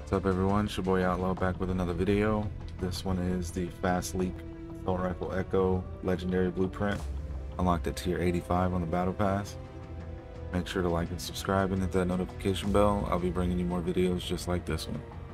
What's up everyone, it's your boy Outlaw back with another video. This one is the Fast Leak Assault Rifle Echo Legendary Blueprint, unlocked at tier 85 on the Battle Pass. Make sure to like and subscribe and hit that notification bell. I'll be bringing you more videos just like this one.